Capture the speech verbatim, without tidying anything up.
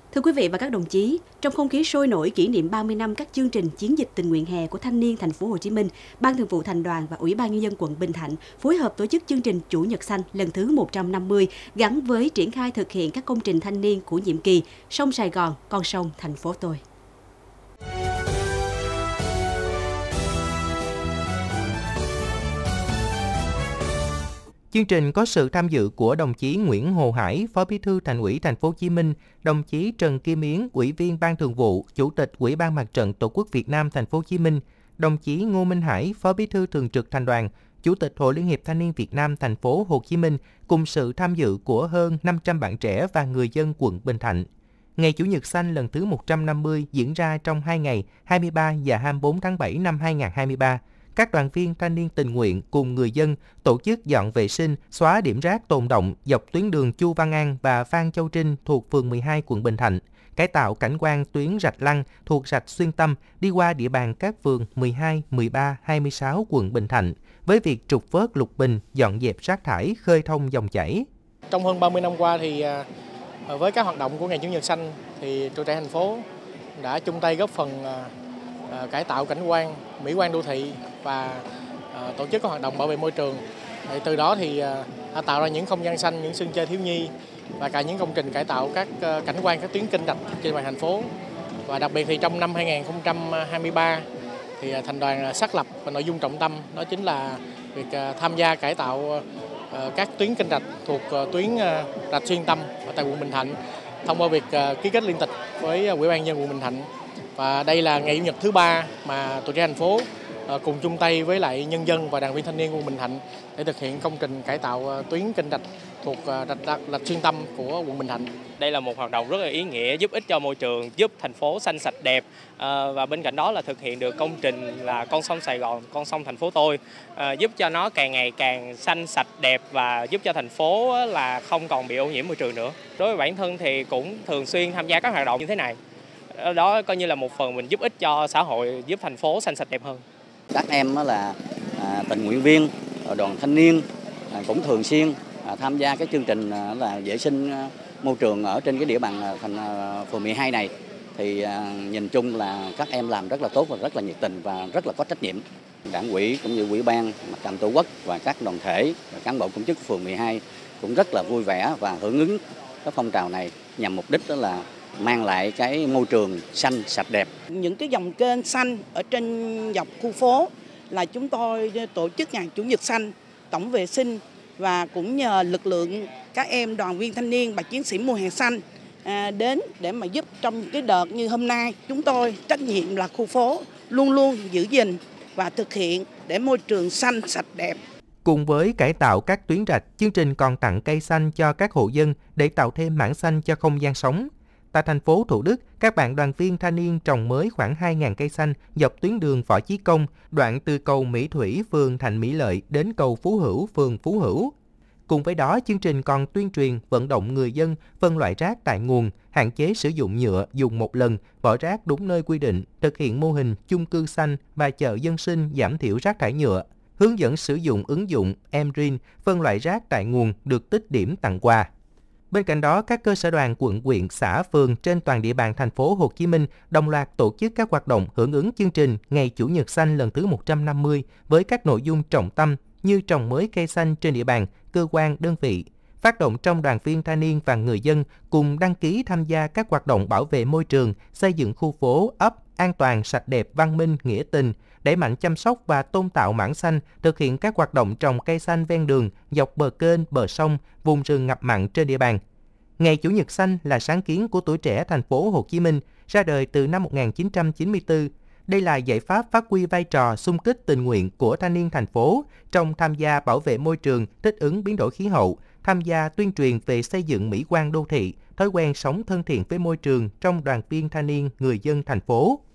Thưa quý vị và các đồng chí, trong không khí sôi nổi kỷ niệm ba mươi năm các chương trình chiến dịch tình nguyện hè của thanh niên thành phố Hồ Chí Minh, Ban Thường vụ Thành đoàn và Ủy ban Nhân dân quận Bình Thạnh phối hợp tổ chức chương trình Chủ nhật xanh lần thứ một trăm năm mươi gắn với triển khai thực hiện các công trình thanh niên của nhiệm kỳ Sông Sài Gòn, con sông thành phố tôi. Chương trình có sự tham dự của đồng chí Nguyễn Hồ Hải, Phó Bí thư Thành ủy Thành phố Hồ Chí Minh, đồng chí Trần Kim Yến, Ủy viên Ban Thường vụ, Chủ tịch Ủy ban Mặt trận Tổ quốc Việt Nam Thành phố Hồ Chí Minh, đồng chí Ngô Minh Hải, Phó Bí thư Thường trực Thành đoàn, Chủ tịch Hội Liên hiệp Thanh niên Việt Nam Thành phố Hồ Chí Minh cùng sự tham dự của hơn năm trăm bạn trẻ và người dân quận Bình Thạnh. Ngày Chủ nhật xanh lần thứ một trăm năm mươi diễn ra trong hai ngày hai mươi ba và hai mươi tư tháng bảy năm hai nghìn không trăm hai mươi ba. Các đoàn viên thanh niên tình nguyện cùng người dân tổ chức dọn vệ sinh, xóa điểm rác tồn đọng dọc tuyến đường Chu Văn An và Phan Châu Trinh thuộc phường mười hai quận Bình Thạnh, cải tạo cảnh quan tuyến rạch Lăng thuộc rạch Xuyên Tâm đi qua địa bàn các phường mười hai, mười ba, hai mươi sáu quận Bình Thạnh với việc trục vớt lục bình, dọn dẹp rác thải, khơi thông dòng chảy. Trong hơn ba mươi năm qua thì với các hoạt động của Ngày Chủ nhật xanh thì tuổi trẻ thành phố đã chung tay góp phần cải tạo cảnh quan, mỹ quan đô thị và tổ chức các hoạt động bảo vệ môi trường. Thì từ đó thì đã tạo ra những không gian xanh, những sân chơi thiếu nhi và cả những công trình cải tạo các cảnh quan, các tuyến kênh rạch trên địa bàn thành phố. Và đặc biệt thì trong năm hai nghìn không trăm hai mươi ba thì Thành đoàn xác lập và nội dung trọng tâm đó chính là việc tham gia cải tạo các tuyến kênh rạch thuộc tuyến rạch Xuyên Tâm ở tại quận Bình Thạnh thông qua việc ký kết liên tịch với Ủy ban nhân dân quận Bình Thạnh. Và đây là ngày Chủ nhật thứ ba mà tuổi trẻ thành phố cùng chung tay với lại nhân dân và đoàn viên thanh niên quận Bình Thạnh để thực hiện công trình cải tạo tuyến kênh rạch thuộc rạch, rạch, rạch Xuyên Tâm của quận Bình Thạnh. Đây là một hoạt động rất là ý nghĩa, giúp ích cho môi trường, giúp thành phố xanh sạch đẹp và bên cạnh đó là thực hiện được công trình là con sông Sài Gòn, con sông thành phố tôi, giúp cho nó càng ngày càng xanh sạch đẹp và giúp cho thành phố là không còn bị ô nhiễm môi trường nữa. Đối với bản thân thì cũng thường xuyên tham gia các hoạt động như thế này. Đó coi như là một phần mình giúp ích cho xã hội, giúp thành phố xanh sạch đẹp hơn. Các em là à, tình nguyện viên, đoàn thanh niên à, cũng thường xuyên à, tham gia cái chương trình à, là vệ sinh à, môi trường ở trên cái địa bàn à, thành à, phường mười hai này. Thì à, nhìn chung là các em làm rất là tốt và rất là nhiệt tình và rất là có trách nhiệm. Đảng ủy cũng như Ủy ban Mặt trận Tổ quốc và các đoàn thể và cán bộ công chức phường mười hai cũng rất là vui vẻ và hưởng ứng cái phong trào này nhằm mục đích đó là mang lại cái môi trường xanh sạch đẹp. Những cái dòng kênh xanh ở trên dọc khu phố là chúng tôi tổ chức Ngày Chủ nhật xanh, tổng vệ sinh và cũng nhờ lực lượng các em đoàn viên thanh niên và chiến sĩ mùa hè xanh à, đến để mà giúp trong cái đợt như hôm nay. Chúng tôi trách nhiệm là khu phố luôn luôn giữ gìn và thực hiện để môi trường xanh sạch đẹp. Cùng với cải tạo các tuyến rạch, chương trình còn tặng cây xanh cho các hộ dân để tạo thêm mảng xanh cho không gian sống. Tại thành phố Thủ Đức, các bạn đoàn viên thanh niên trồng mới khoảng hai nghìn cây xanh dọc tuyến đường Võ Chí Công, đoạn từ cầu Mỹ Thủy, phường Thạnh Mỹ Lợi đến cầu Phú Hữu, phường Phú Hữu. Cùng với đó, chương trình còn tuyên truyền, vận động người dân phân loại rác tại nguồn, hạn chế sử dụng nhựa dùng một lần, bỏ rác đúng nơi quy định, thực hiện mô hình chung cư xanh và chợ dân sinh giảm thiểu rác thải nhựa, hướng dẫn sử dụng ứng dụng Emrin, phân loại rác tại nguồn được tích điểm tặng quà. Bên cạnh đó, các cơ sở đoàn quận, huyện, xã, phường trên toàn địa bàn thành phố Hồ Chí Minh đồng loạt tổ chức các hoạt động hưởng ứng chương trình Ngày Chủ nhật xanh lần thứ một trăm năm mươi với các nội dung trọng tâm như trồng mới cây xanh trên địa bàn, cơ quan, đơn vị, phát động trong đoàn viên thanh niên và người dân cùng đăng ký tham gia các hoạt động bảo vệ môi trường, xây dựng khu phố, ấp an toàn, sạch đẹp, văn minh, nghĩa tình, đẩy mạnh chăm sóc và tôn tạo mảng xanh, thực hiện các hoạt động trồng cây xanh ven đường, dọc bờ kênh, bờ sông, vùng rừng ngập mặn trên địa bàn. Ngày Chủ nhật xanh là sáng kiến của tuổi trẻ thành phố Hồ Chí Minh, ra đời từ năm một nghìn chín trăm chín mươi tư. Đây là giải pháp phát huy vai trò xung kích tình nguyện của thanh niên thành phố trong tham gia bảo vệ môi trường, thích ứng biến đổi khí hậu, tham gia tuyên truyền về xây dựng mỹ quan đô thị, thói quen sống thân thiện với môi trường trong đoàn viên thanh niên người dân thành phố.